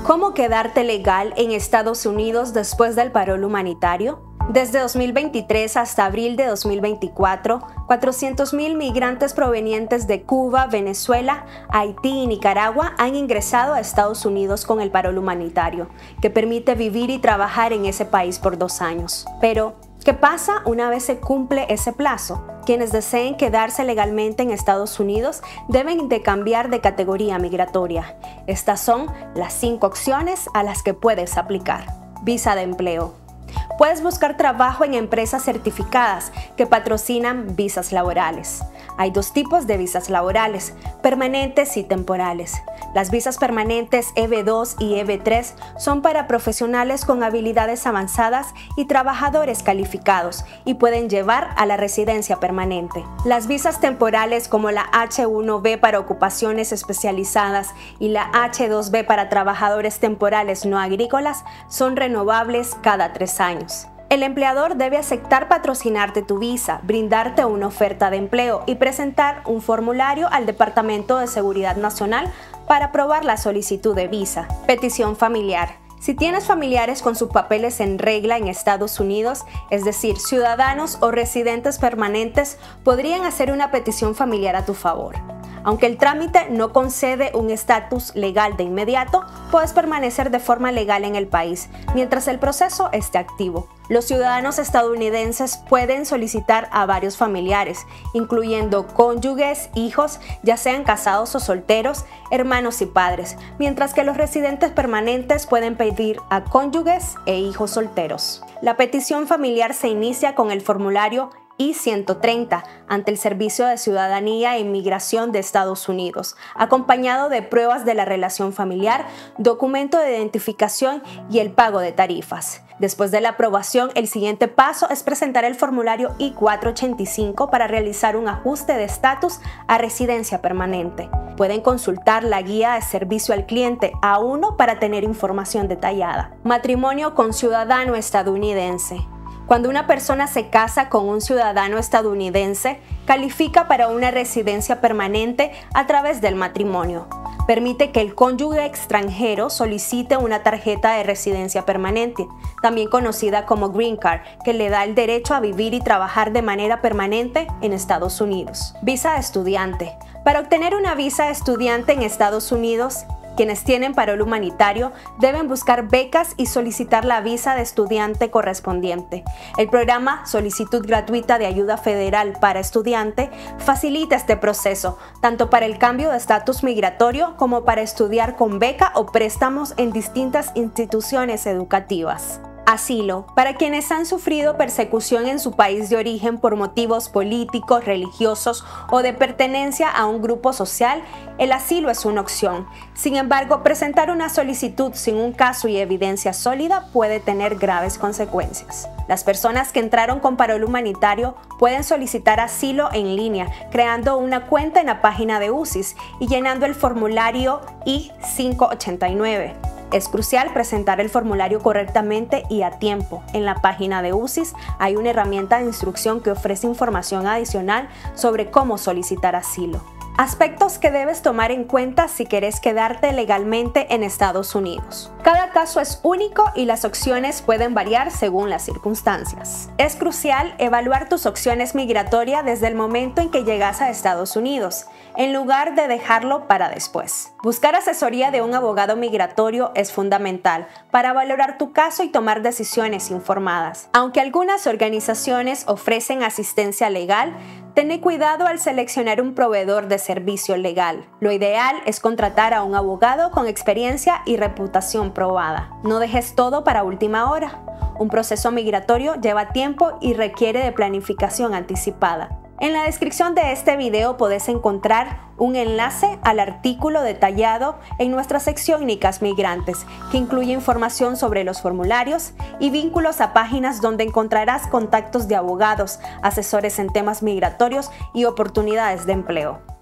¿Cómo quedarte legal en Estados Unidos después del parol humanitario? Desde 2023 hasta abril de 2024, 400.000 migrantes provenientes de Cuba, Venezuela, Haití y Nicaragua han ingresado a Estados Unidos con el parol humanitario, que permite vivir y trabajar en ese país por 2 años. Pero, ¿qué pasa una vez se cumple ese plazo? Quienes deseen quedarse legalmente en Estados Unidos deben de cambiar de categoría migratoria. Estas son las 5 opciones a las que puedes aplicar. Visa de empleo. Puedes buscar trabajo en empresas certificadas que patrocinan visas laborales. Hay 2 tipos de visas laborales, permanentes y temporales. Las visas permanentes EB2 y EB3 son para profesionales con habilidades avanzadas y trabajadores calificados y pueden llevar a la residencia permanente. Las visas temporales como la H1B para ocupaciones especializadas y la H2B para trabajadores temporales no agrícolas son renovables cada 3 años. El empleador debe aceptar patrocinarte tu visa, brindarte una oferta de empleo y presentar un formulario al Departamento de Seguridad Nacional para aprobar la solicitud de visa. Petición familiar. Si tienes familiares con sus papeles en regla en Estados Unidos, es decir, ciudadanos o residentes permanentes, podrían hacer una petición familiar a tu favor. Aunque el trámite no concede un estatus legal de inmediato, puedes permanecer de forma legal en el país mientras el proceso esté activo. Los ciudadanos estadounidenses pueden solicitar a varios familiares, incluyendo cónyuges, hijos, ya sean casados o solteros, hermanos y padres, mientras que los residentes permanentes pueden pedir a cónyuges e hijos solteros. La petición familiar se inicia con el formulario I-130 ante el Servicio de Ciudadanía e Inmigración de Estados Unidos, acompañado de pruebas de la relación familiar, documento de identificación y el pago de tarifas. Después de la aprobación, el siguiente paso es presentar el formulario I-485 para realizar un ajuste de estatus a residencia permanente. Pueden consultar la guía de servicio al cliente A1 para tener información detallada. Matrimonio con ciudadano estadounidense. Cuando una persona se casa con un ciudadano estadounidense, califica para una residencia permanente a través del matrimonio. Permite que el cónyuge extranjero solicite una tarjeta de residencia permanente, también conocida como Green Card, que le da el derecho a vivir y trabajar de manera permanente en Estados Unidos. Visa de estudiante. Para obtener una visa de estudiante en Estados Unidos, quienes tienen parol humanitario deben buscar becas y solicitar la visa de estudiante correspondiente. El programa Solicitud Gratuita de Ayuda Federal para Estudiante facilita este proceso, tanto para el cambio de estatus migratorio como para estudiar con beca o préstamos en distintas instituciones educativas. Asilo. Para quienes han sufrido persecución en su país de origen por motivos políticos, religiosos o de pertenencia a un grupo social, el asilo es una opción. Sin embargo, presentar una solicitud sin un caso y evidencia sólida puede tener graves consecuencias. Las personas que entraron con parol humanitario pueden solicitar asilo en línea, creando una cuenta en la página de UCIS y llenando el formulario I-589. Es crucial presentar el formulario correctamente y a tiempo. En la página de UCIS hay una herramienta de instrucción que ofrece información adicional sobre cómo solicitar asilo. Aspectos que debes tomar en cuenta si quieres quedarte legalmente en Estados Unidos. Cada caso es único y las opciones pueden variar según las circunstancias. Es crucial evaluar tus opciones migratorias desde el momento en que llegas a Estados Unidos, en lugar de dejarlo para después. Buscar asesoría de un abogado migratorio es fundamental para valorar tu caso y tomar decisiones informadas. Aunque algunas organizaciones ofrecen asistencia legal, ten cuidado al seleccionar un proveedor de servicio legal. Lo ideal es contratar a un abogado con experiencia y reputación probada. No dejes todo para última hora. Un proceso migratorio lleva tiempo y requiere de planificación anticipada. En la descripción de este video podés encontrar un enlace al artículo detallado en nuestra sección Nicas Migrantes, que incluye información sobre los formularios y vínculos a páginas donde encontrarás contactos de abogados, asesores en temas migratorios y oportunidades de empleo.